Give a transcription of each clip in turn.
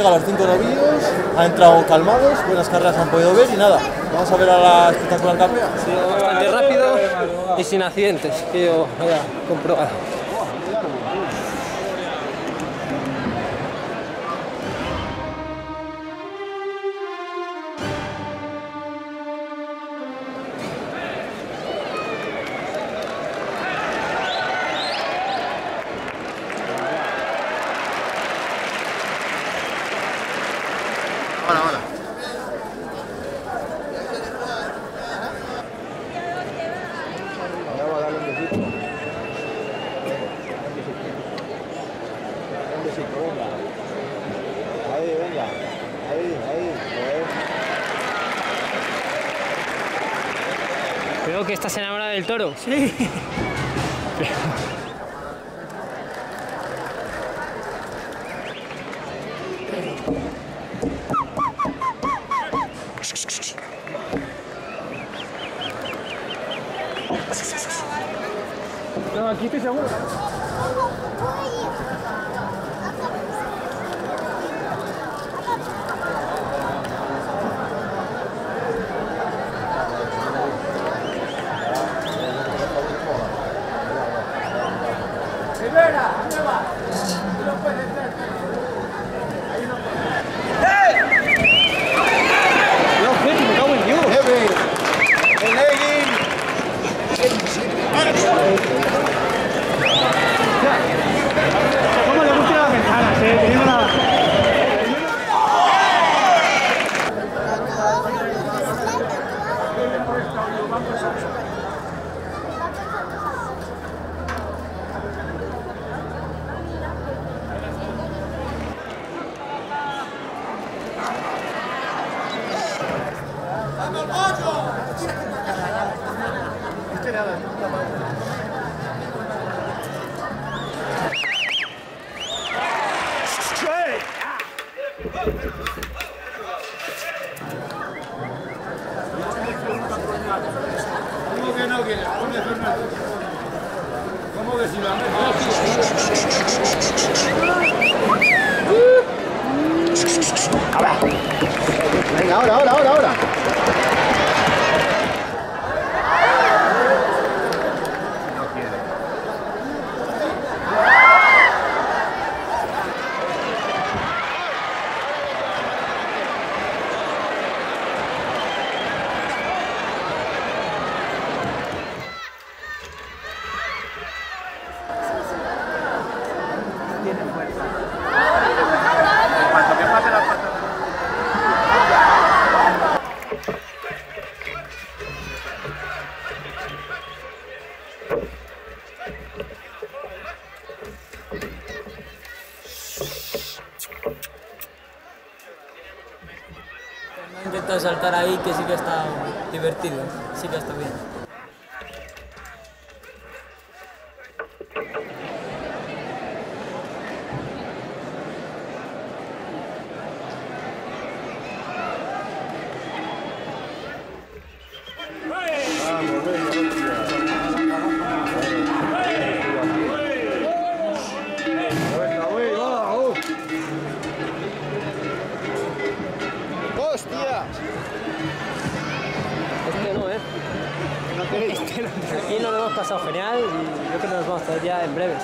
llegado los 5 novillos, han entrado calmados, buenas carreras han podido ver y nada, vamos a ver a la espectacular campeona. Ha sido bastante rápido y sin accidentes, que yo haya comprobado. Hola, hola. Vamos a darle un besito. Un besito, venga. Ahí, venga. Ahí. Creo que estás enamorada del toro. Sí. No, aquí estoy seguro. Rivera, ¿dónde vas? No puede ser. No, Freddy, me cago en Dios. ¿Cómo le gustan las ventanas, teniendo la... ¿Cómo que no quiere? ¿Cómo que si la Venga, ahora. tiene fuerza? En cuanto que pase la puerta. No he intentado saltar ahí, que sí que está divertido, sí que está bien. ¡Hostia! Este no, ¿eh? Aquí nos lo hemos pasado genial y creo que nos vamos a ver ya en breves.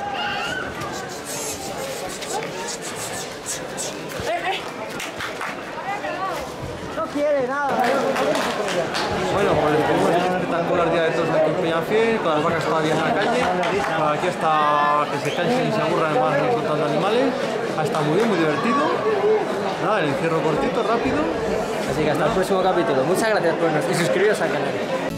No quiere nada. Bueno, pues tenemos un espectacular día de toros aquí en Peñafiel, con las vacas todavía en la calle. Aquí hasta que se cansen y se aburran más soltando animales. Ha estado muy bien, muy divertido. Nada, el encierro cortito, rápido. Así que hasta el próximo capítulo. Muchas gracias por vernos y suscribiros al canal.